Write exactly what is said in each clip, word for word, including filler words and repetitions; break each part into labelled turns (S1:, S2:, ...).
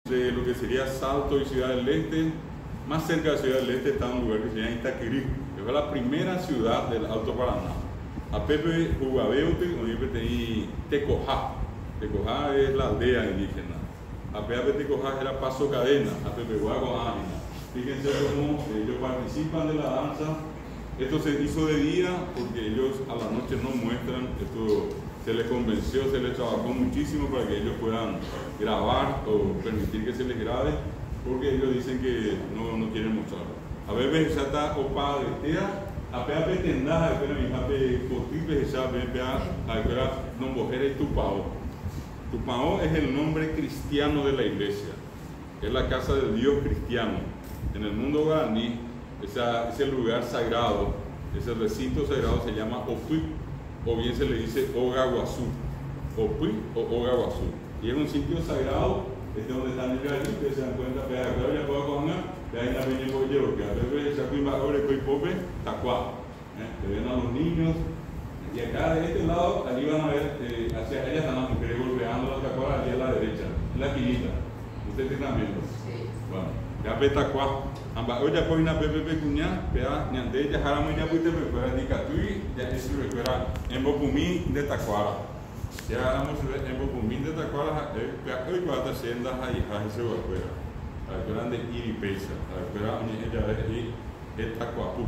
S1: de lo que sería Salto y Ciudad del Este. Más cerca de Ciudad del Este está un lugar que se llama Itaquerí, que fue la primera ciudad del Alto Paraná. A Pepe Jugabeute, donde tenía Tecojá. Tecojá es la aldea indígena. A Pepe Tecojá era Paso Cadena, a Pepe Huago Ánima. Fíjense cómo ellos participan de la danza. Esto se hizo de día porque ellos a la noche no muestran. Esto se les convenció, se les trabajó muchísimo para que ellos puedan grabar o permitir que se les grabe, porque ellos dicen que no, no quieren mostrarlo. A veces ya está opa de tea, a pea petendá, a pea mi jape cotipe, ya pea a pea nombojera y tupao. Tupao es el nombre cristiano de la iglesia, es la casa del Dios cristiano. En el mundo guaraní, esa, ese lugar sagrado, ese recinto sagrado se llama Opuy, o bien se le dice Ogaguazú, Opuy o Ogaguazú. Y es un sitio sagrado, este donde están ellos allí, ustedes se dan cuenta, que acá ya puedo coger, que ahí también llevo yo, que a veces se acuimba ahora y pope, tacuá, que ven a los niños. Y acá de este lado, allí van a ver, eh, hacia allá están las mujeres golpeando las tacuas, allí a la derecha, en la quinita. ¿Ustedes están viendo? Sí. Bueno, ya ve tacuá. Amba hoy ya puede una pepe pecuña, pea, ñande, ya jaramo ya puite recuerda ni catui, ya eso recuerda en bopumí de tacuara. Ya jaramo en bopumí de tacuara, pea, hoy cuando haciendas ahí, ahí se recuerda. Recuerdan de iripeisa, recuerda, ella ve ahí, el tacuapú.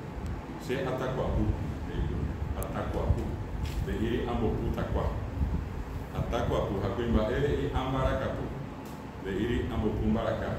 S1: Se atacuapú. Atacuapú, de ir ambopú tacuá. Atacuapú, jacuimba, e ambaracapú, de ir ambopú baracá.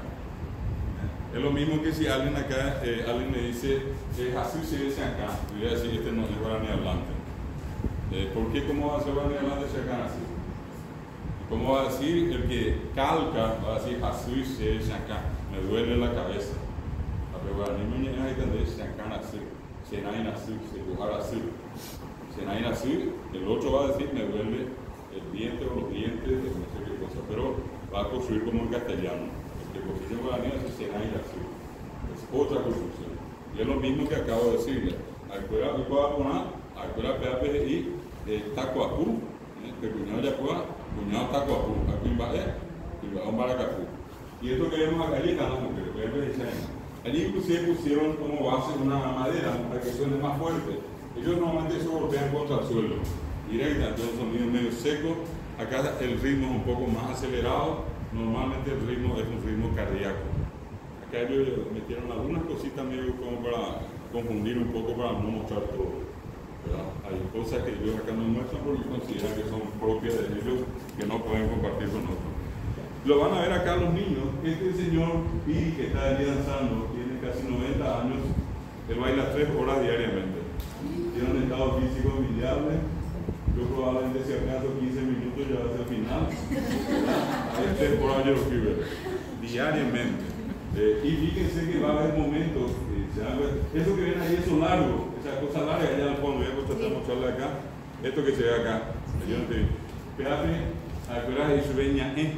S1: Es lo mismo que si alguien acá, eh, alguien me dice, eh, así se dice acá, yo voy a decir, este no es guaraní hablante. Eh, ¿Por qué? ¿Cómo va a ser guaraní hablante si acá así? ¿Cómo va a decir el que calca, va a decir, así se dice acá, me duele la cabeza? Pero guaraní me llega a entender, se acá así. Se nain así, se cojar así, se nain así, el otro va a decir me duele el diente o los dientes, no sé qué cosa, pero va a construir como en castellano. El que construye en guaraní es se nain así, es otra construcción. Y es lo mismo que acabo de decirle. Alcuera Picoapuna, Alcuera P A P I, Tacuapú, que cuñado Yacuá, cuñado Tacuapú, Acuimba E, Cuñado Maracapú. Y esto que vemos acá, allí están las mujeres, voy a ver. Allí inclusive pusieron como base una madera para que suene más fuerte. Ellos normalmente se golpean contra el suelo, directa, entonces un sonido medio seco. Acá el ritmo es un poco más acelerado, normalmente el ritmo es un ritmo cardíaco. Acá ellos metieron algunas cositas medio como para confundir un poco, para no mostrar todo, ¿verdad? Hay cosas que ellos acá no muestran porque consideran que son propias de ellos, que no pueden compartir con otros. Lo van a ver acá los niños. Este señor Piri que está allí danzando, tiene casi noventa años, él baila tres horas diariamente. Tiene un estado físico envidiable. Yo probablemente si acaso quince minutos ya va a ser el final. Hay tres horas yo lo diariamente. Eh, y fíjense que va a haber momentos, eh, se van a ver, eso que ven ahí es largo, esa cosa larga allá al fondo, voy a tratar de mostrarle acá, esto que se ve acá. Yo no te digo. Fíjate, acuérdate de su veña, eh.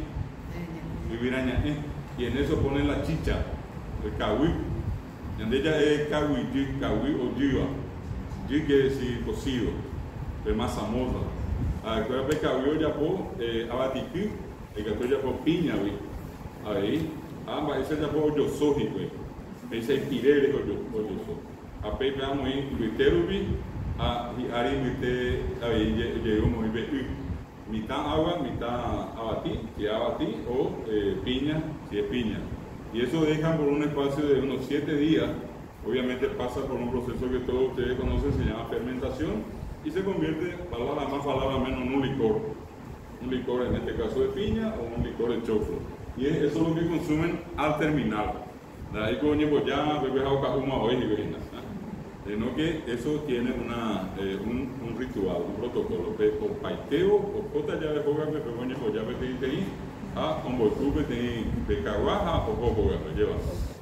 S1: Eh, y en eso ponen la chicha, el cahui. En ella es cahui, cahui o yiva. Yi quiere decir cocido, de masa moza. Acuérdate que cahui ya po abatiquí, el que estoy ya po piña, ahí. Ambas, ese ya po yo soji, pues. Ese es pirere o yo soji. A pepe amo ahí, luiterubi, a ari luite, ahí llegó muy bien. Mitad agua, mitad abatí, si es abatí, o eh, piña, si es piña. Y eso dejan por un espacio de unos siete días. Obviamente pasa por un proceso que todos ustedes conocen, se llama fermentación, y se convierte, palabra más, palabra menos, en un licor. Un licor en este caso de piña o un licor de choclo. Y es, eso es lo que consumen al terminar. De ahí coño, pues ya, bebé, una hoy y venga. Sino que eso tiene una, eh, un, un ritual, un protocolo. O paiteo, o cota ya de joga, que pegoña, pues ya me te ahí, a un boitupe, de caguaja, o joga, me lleva.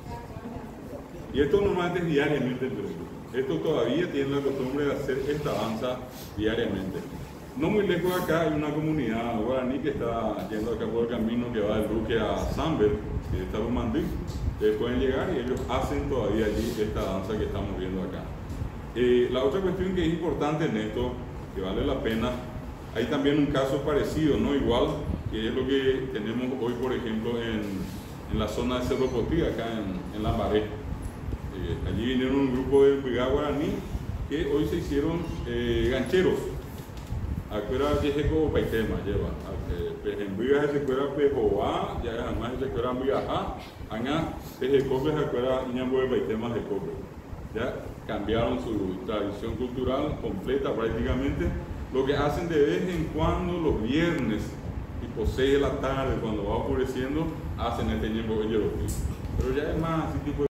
S1: Y esto normalmente es diariamente entre ellos. Esto todavía tiene la costumbre de hacer esta danza diariamente. No muy lejos de acá hay una comunidad guaraní que está yendo acá por el camino que va del Duque a Samber, que está en Mandí. Ustedes pueden llegar y ellos hacen todavía allí esta danza que estamos viendo acá. Eh, la otra cuestión que es importante en esto, que vale la pena, hay también un caso parecido, no igual, que es lo que tenemos hoy, por ejemplo, en, en la zona de Cerro Potí, acá en, en Lambaré. Eh, allí vinieron un grupo de Brigada Guaraní que hoy se hicieron eh, gancheros. Acuera Yejeco Paitema lleva. En Briga se cuera Pejoa, ya además se cuera Briga, Aña, desde Cobre se cuera Iñambo de Paitema de Cobre. Ya cambiaron su tradición cultural completa prácticamente. Lo que hacen de vez en cuando los viernes, tipo seis de la tarde, cuando va oscureciendo, hacen este ñembo de Yerotí. Pero ya es más así tipo